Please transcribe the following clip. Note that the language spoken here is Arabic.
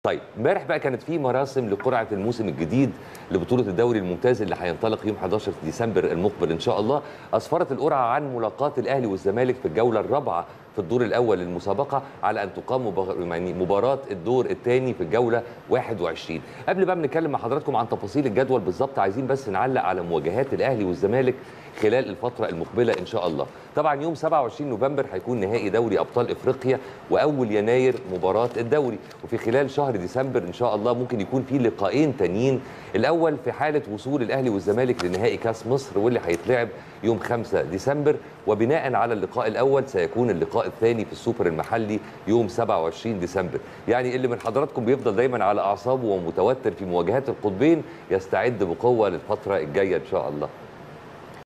طيب امبارح بقى كانت في مراسم لقرعه الموسم الجديد لبطوله الدوري الممتاز اللي هينطلق يوم 11 ديسمبر المقبل ان شاء الله. اسفرت القرعه عن ملاقاه الاهلي والزمالك في الجوله الرابعه في الدور الاول للمسابقه على ان تقام مباراه الدور الثاني في الجوله 21. قبل بقى بنتكلم مع حضراتكم عن تفاصيل الجدول بالظبط، عايزين بس نعلق على مواجهات الاهلي والزمالك خلال الفتره المقبله ان شاء الله. طبعا يوم 27 نوفمبر هيكون نهائي دوري ابطال افريقيا، واول يناير مباراه الدوري، وفي خلال شهر ديسمبر ان شاء الله ممكن يكون في لقاءين تانيين. الاول في حاله وصول الاهلي والزمالك لنهائي كاس مصر واللي هيتلعب يوم 5 ديسمبر، وبناء على اللقاء الاول سيكون اللقاء الثاني في السوبر المحلي يوم 27 ديسمبر. يعني اللي من حضراتكم بيفضل دايما على اعصابه ومتوتر في مواجهات القطبين يستعد بقوه للفتره الجايه ان شاء الله.